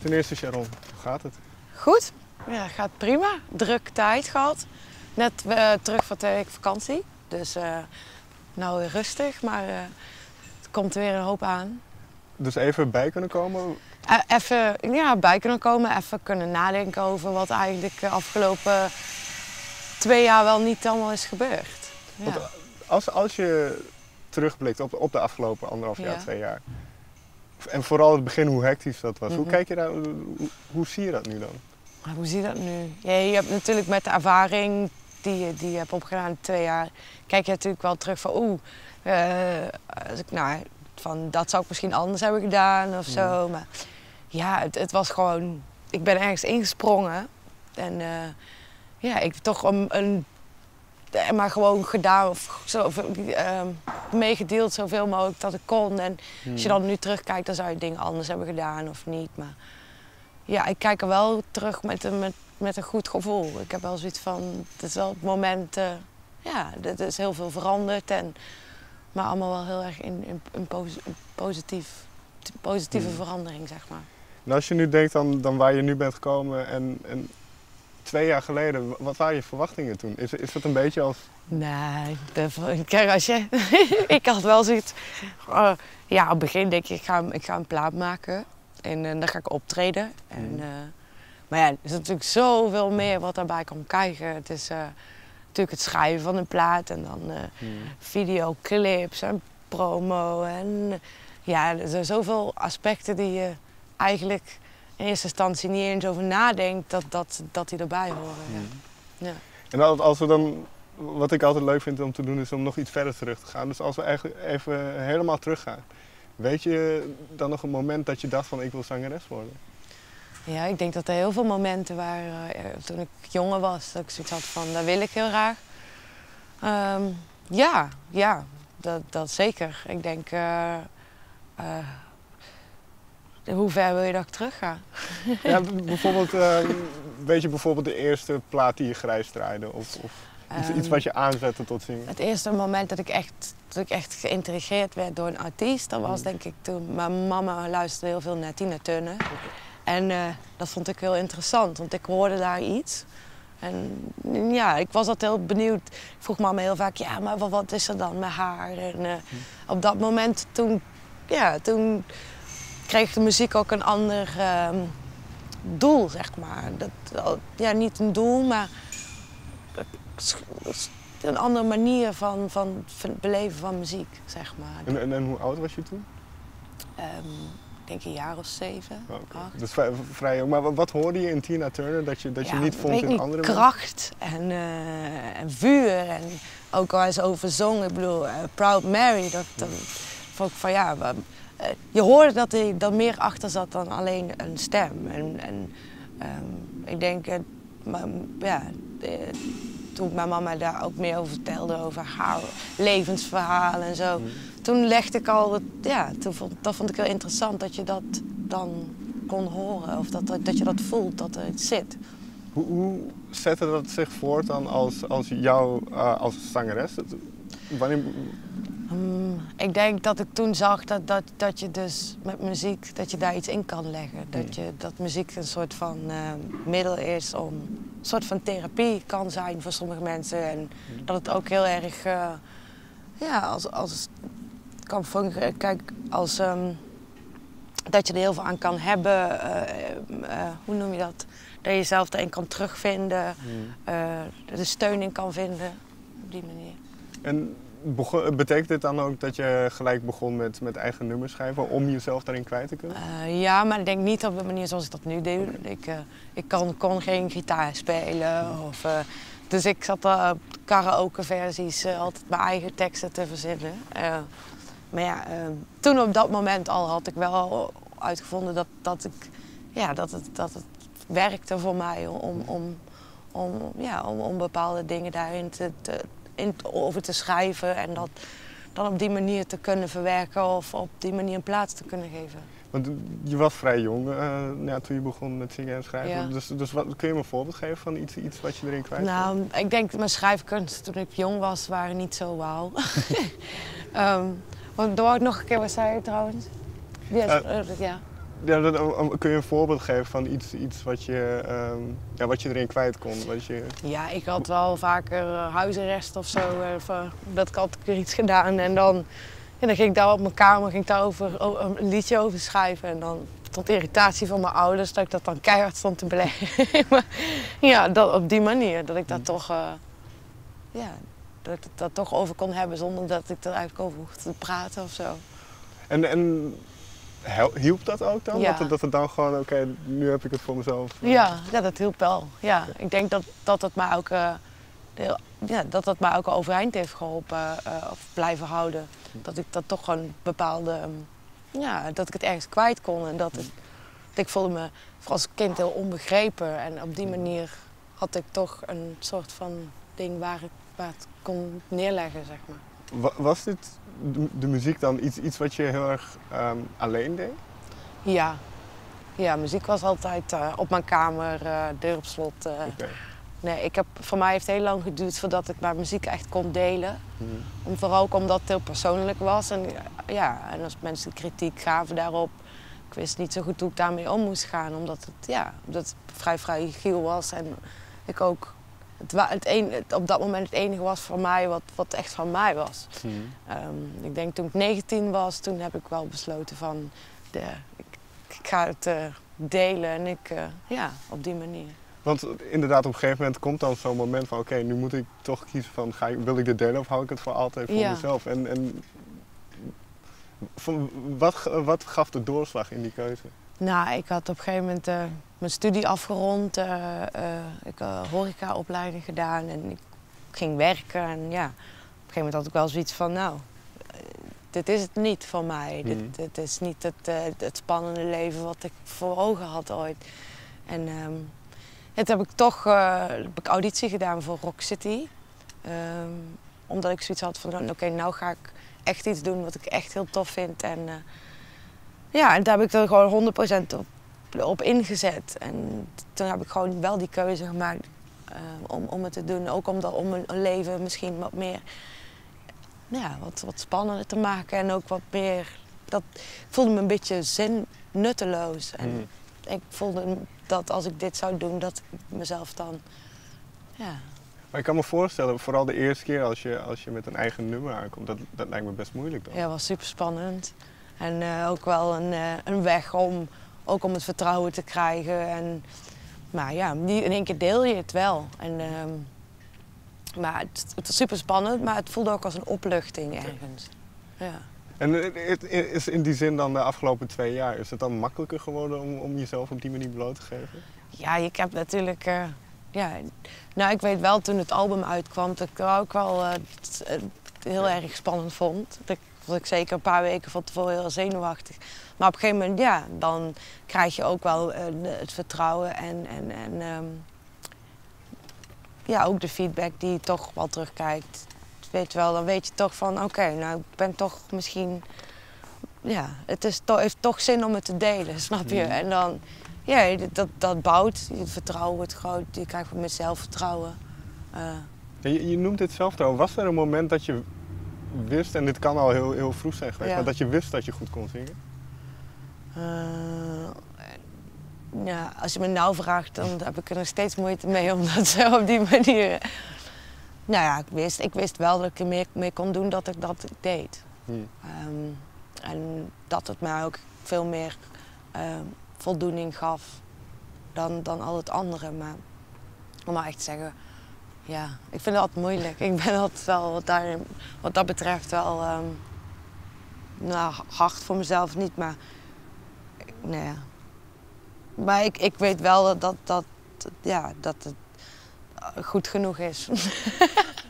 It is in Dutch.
Ten eerste Sharon, hoe gaat het? Goed, ja, gaat prima. Druk tijd gehad. Net terug van 2 weken vakantie. Dus nou weer rustig, maar het komt er weer een hoop aan. Dus even bij kunnen komen? Even bij kunnen komen, even kunnen nadenken over wat eigenlijk de afgelopen 2 jaar wel niet allemaal is gebeurd. Ja. Als je terugblikt op de afgelopen 1,5 jaar, Ja. 2 jaar. En vooral het begin, hoe hectisch dat was. Hoe kijk je daar, hoe zie je dat nu dan? Maar hoe zie je dat nu? Ja, je hebt natuurlijk met de ervaring die je hebt opgedaan in 2 jaar, kijk je natuurlijk wel terug van van dat zou ik misschien anders hebben gedaan of zo. Maar ja, het was gewoon, ik ben ergens ingesprongen en ik heb toch maar gewoon gedaan of zo, meegedeeld zoveel mogelijk dat ik kon. En als je dan nu terugkijkt, dan zou je dingen anders hebben gedaan of niet. Maar ja, ik kijk er wel terug met een goed gevoel. Ik heb wel zoiets van, het is wel het moment, er is heel veel veranderd. Maar allemaal wel heel erg in positieve verandering, zeg maar. En als je nu denkt dan waar je nu bent gekomen en 2 jaar geleden, wat waren je verwachtingen toen? Is dat een beetje als... Nee, ik had wel zoiets. Op het begin denk ik ga een plaat maken en dan ga ik optreden. Maar ja, er is natuurlijk zoveel meer wat daarbij kan kijken. Het is natuurlijk het schrijven van een plaat en dan videoclips en promo. En er zijn zoveel aspecten die je eigenlijk in eerste instantie niet eens over nadenkt dat die erbij horen. Ja. En als we dan, wat ik altijd leuk vind om te doen, is om nog iets verder terug te gaan. Dus als we eigenlijk even helemaal teruggaan. Weet je dan nog een moment dat je dacht van ik wil zangeres worden? Ja, ik denk dat er heel veel momenten waren toen ik jonger was, dat ik zoiets had van dat wil ik heel graag. Dat zeker. Ik denk, hoe ver wil je dat ik terug ga? Ja, bijvoorbeeld, weet je bijvoorbeeld de eerste plaat die je grijs draaide? Of iets wat je aanzette tot zingen? Het eerste moment dat ik echt geïntrigeerd werd door een artiest, dat was denk ik toen mijn mama luisterde heel veel naar Tina Turner. En dat vond ik heel interessant, want ik hoorde daar iets. En ja, ik was altijd heel benieuwd. Ik vroeg mama heel vaak, ja, maar wat is er dan met haar? En op dat moment, toen kreeg de muziek ook een ander doel, zeg maar. Niet een doel, maar een andere manier van het beleven van muziek, zeg maar. En hoe oud was je toen? Ik denk een jaar of 7, 8. Dus vrij jong. Maar wat hoorde je in Tina Turner dat je niet vond in andere kracht en vuur en ook al eens over zong. Ik bedoel, Proud Mary, dat vond ik van je hoorde dat er meer achter zat dan alleen een stem. Ik denk, toen mijn mama daar ook meer over vertelde, over haar levensverhaal en zo. Toen legde ik al, dat vond ik heel interessant dat je dat dan kon horen. Of dat je dat voelt, dat er iets zit. Hoe zette dat zich voort dan als jou als zangeres? Wanneer... Ik denk dat ik toen zag dat je dus met muziek, dat je daar iets in kan leggen. Dat muziek een soort van middel is om een soort van therapie kan zijn voor sommige mensen. En dat het ook heel erg, als kan fungeren. Kijk, dat je er heel veel aan kan hebben. Hoe noem je dat? Dat je jezelf erin kan terugvinden. De steun in kan vinden. Op die manier. En betekent dit dan ook dat je gelijk begon met eigen nummers schrijven om jezelf daarin kwijt te kunnen? Ja, maar ik denk niet op de manier zoals ik dat nu doe. Ik kon geen gitaar spelen. Dus ik zat op karaoke-versies altijd mijn eigen teksten te verzinnen. Maar toen op dat moment al had ik wel uitgevonden dat het werkte voor mij om bepaalde dingen daarin over te schrijven en dat dan op die manier te kunnen verwerken of op die manier een plaats te kunnen geven. Want je was vrij jong toen je begon met zingen en schrijven. Ja. Dus kun je me een voorbeeld geven van iets wat je erin kwijt? Nou, ik denk dat mijn schrijfkunst toen ik jong was, waren niet zo wauw. Dan wou ik nog een keer wat zei je trouwens? Ja. Ja, kun je een voorbeeld geven van iets wat wat je erin kwijt kon? Ja, ik had wel vaker huisarrest of zo. Dat ik had weer iets gedaan. En dan ging ik daar op mijn kamer een liedje over schrijven. En dan tot irritatie van mijn ouders dat ik dat dan keihard stond te beleggen. Maar ja, op die manier. Dat ik dat toch, dat ik dat toch over kon hebben zonder dat ik er eigenlijk over hoefde te praten of zo. En hielp dat ook dan? Ja. Dat het dan gewoon, oké, nu heb ik het voor mezelf. Ja, dat hielp wel. Ja. Ik denk dat het mij ook, dat mij ook overeind heeft geholpen of blijven houden. Dat ik dat toch gewoon bepaalde, dat ik het ergens kwijt kon. En dat ik voelde me als kind heel onbegrepen. En op die manier had ik toch een soort van ding waar het kon neerleggen, zeg maar. Was dit de muziek dan iets wat je heel erg alleen deed? Ja. Ja, muziek was altijd op mijn kamer, deur op slot. Okay. Nee, voor mij heeft het heel lang geduurd voordat ik mijn muziek echt kon delen. Vooral ook omdat het heel persoonlijk was. En als mensen kritiek gaven daarop, ik wist niet zo goed hoe ik daarmee om moest gaan. Omdat het vrij fragiel was. En ik ook op dat moment het enige was van mij wat echt van mij was. Ik denk toen ik 19 was, toen heb ik wel besloten van ik ga het delen en op die manier. Want inderdaad, op een gegeven moment komt dan zo'n moment van oké, nu moet ik toch kiezen van wil ik dit delen of hou ik het voor altijd voor mezelf? En wat gaf de doorslag in die keuze? Nou, ik had op een gegeven moment mijn studie afgerond. Ik had horecaopleiding gedaan en ik ging werken. En op een gegeven moment had ik wel zoiets van, dit is het niet voor mij. Dit is niet het spannende leven wat ik voor ogen had ooit. En toen heb ik toch auditie gedaan voor Rock City. Omdat ik zoiets had van, oké, nou ga ik echt iets doen wat ik echt heel tof vind. En en daar heb ik er gewoon 100% op ingezet. En toen heb ik gewoon wel die keuze gemaakt om het te doen. Ook om mijn leven misschien wat meer, wat spannender te maken. En ook wat meer, ik voelde me een beetje nutteloos. En ik voelde dat als ik dit zou doen, dat ik mezelf dan, Maar ik kan me voorstellen, vooral de eerste keer als je met een eigen nummer aankomt, dat lijkt me best moeilijk dan. Ja, was super spannend. En ook wel een weg om het vertrouwen te krijgen. Maar niet in één keer deel je het wel. Maar het was super spannend, maar het voelde ook als een opluchting ergens. Ja. En is in die zin dan de afgelopen 2 jaar, is het dan makkelijker geworden om jezelf op die manier bloot te geven? Ja, ik heb natuurlijk, ik weet wel toen het album uitkwam dat ik er ook wel heel erg spannend vond. Dat ik zeker een paar weken van tevoren heel zenuwachtig. Maar op een gegeven moment, dan krijg je ook wel het vertrouwen en ook de feedback die je toch wel terugkijkt. Weet wel, dan weet je toch van, oké, nou ik ben toch misschien, het heeft toch zin om het te delen, snap je? En dan, dat bouwt, het vertrouwen wordt groot, je krijgt wat meer zelfvertrouwen. Je noemt het zelf trouwens, was er een moment dat je wist, en dit kan al heel, heel vroeg zijn geweest, maar dat je wist dat je goed kon zingen? Als je me nou vraagt, dan heb ik er nog steeds moeite mee om dat zo op die manier. Ik wist wel dat ik er meer mee kon doen dat ik dat deed. En dat het mij ook veel meer voldoening gaf dan al het andere. Maar om maar echt te zeggen, ik vind het altijd moeilijk. Ik ben altijd wel wat dat betreft wel hard voor mezelf niet, maar Maar ik weet wel dat het goed genoeg is.